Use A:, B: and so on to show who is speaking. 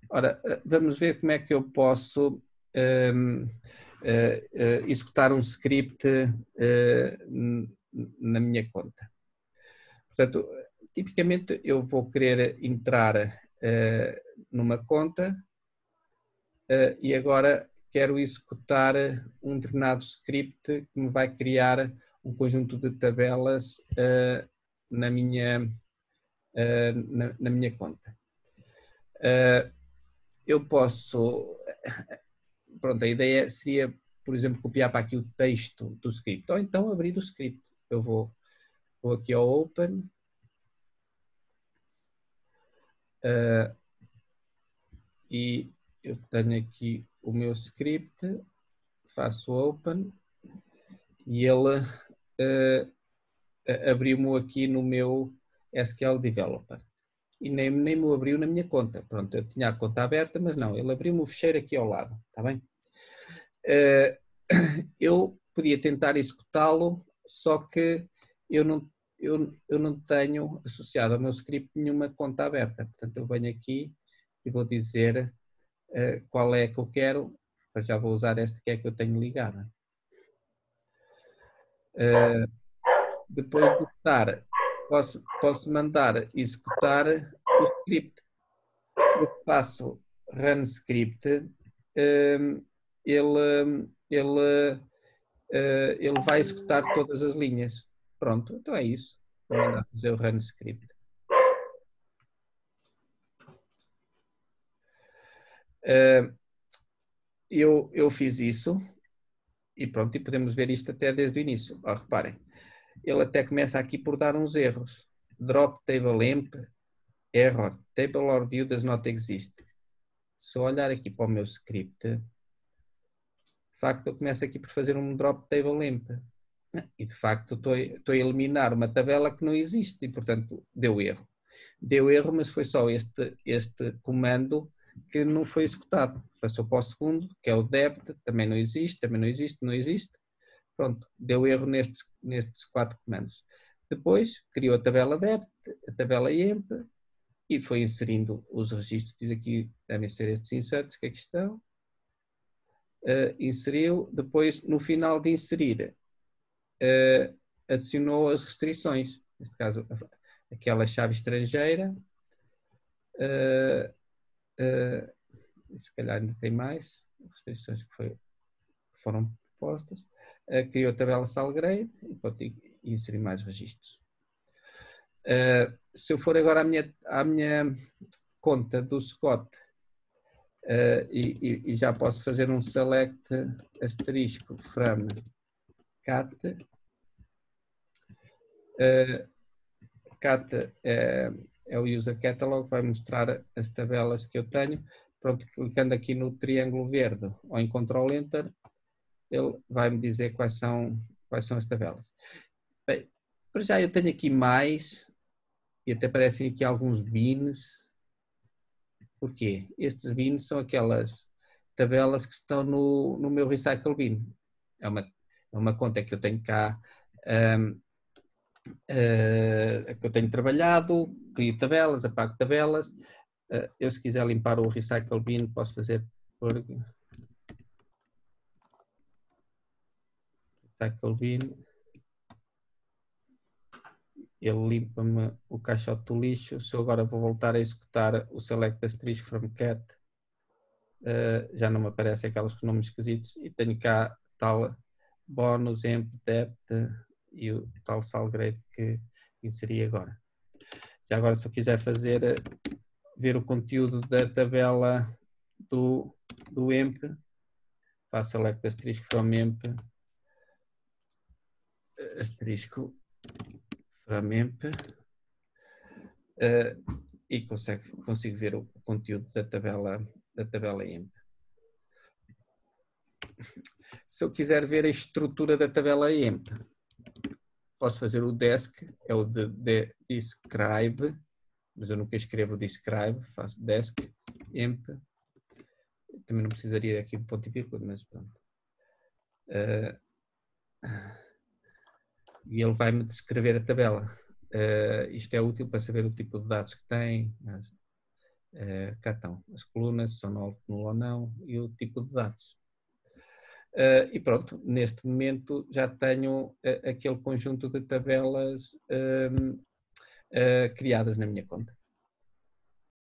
A: Ora, vamos ver como é que eu posso executar um script na minha conta. Portanto, tipicamente eu vou querer entrar numa conta e agora quero executar um determinado script que me vai criar um conjunto de tabelas na minha conta. Eu posso, pronto, a ideia seria, por exemplo, copiar para aqui o texto do script, ou então abrir o script. Eu vou aqui ao Open, e eu tenho aqui o meu script, faço Open, e ele abriu-me aqui no meu SQL Developer. E nem me abriu na minha conta. Pronto, eu tinha a conta aberta, mas não, ele abriu-me o fecheiro aqui ao lado, está bem? Eu podia tentar executá-lo, só que eu não tenho associado ao meu script nenhuma conta aberta. Portanto, eu venho aqui e vou dizer qual é que eu quero, mas já vou usar esta que é que eu tenho ligada. Depois de estar, posso mandar executar o script. Eu faço run script, ele vai executar todas as linhas. Pronto, então é isso. Vou mandar fazer o run script. Eu fiz isso e pronto, e podemos ver isto até desde o início. Reparem, ele até começa aqui por dar uns erros. Drop table emp, error, table or view does not exist. Se eu olhar aqui para o meu script, de facto eu começo aqui por fazer um drop table emp. E de facto estou a eliminar uma tabela que não existe e portanto deu erro. Deu erro, mas foi só este comando que não foi executado. Passou para o segundo, que é o dept, também não existe, não existe. Pronto, deu erro nestes 4 comandos. Depois criou a tabela dept, a tabela emp e foi inserindo os registros. Diz aqui, devem ser estes inserts que aqui estão. Inseriu, depois no final de inserir, adicionou as restrições. Neste caso, aquela chave estrangeira. Se calhar ainda tem mais restrições que foram propostas. Criou a tabela Salgrade e pode inserir mais registros. Se eu for agora à minha conta do Scott e já posso fazer um select asterisco from cat. Cat é o user catalog, vai mostrar as tabelas que eu tenho. Pronto, clicando aqui no triângulo verde ou em Ctrl Enter, ele vai me dizer quais são as tabelas. Bem, para já eu tenho aqui mais, e até aparecem aqui alguns bins. Porquê? Estes bins são aquelas tabelas que estão no meu Recycle Bin. É uma conta que eu tenho cá, que eu tenho trabalhado, crio tabelas, apago tabelas. Eu, se quiser limpar o Recycle Bin, posso fazer por Recycle Bin. Ele limpa-me o caixote do lixo. Se eu agora vou voltar a executar o select asterisk from cat, já não me aparecem aqueles nomes esquisitos e tenho cá tal bónus, emp, dept e o tal salgrade que inseri agora. Já agora, se eu quiser ver o conteúdo da tabela do emp, faço select asterisco from emp, asterisco from emp, e consigo ver o conteúdo da tabela emp. Se eu quiser ver a estrutura da tabela emp, posso fazer o desc, é o de describe, mas eu nunca escrevo describe, faço desc emp. Também não precisaria aqui de ponto e vírgula, mas pronto. E ele vai-me descrever a tabela. Isto é útil para saber o tipo de dados que tem. Cá estão as colunas, se são nulo ou não, e o tipo de dados. E pronto, neste momento já tenho aquele conjunto de tabelas criadas na minha conta.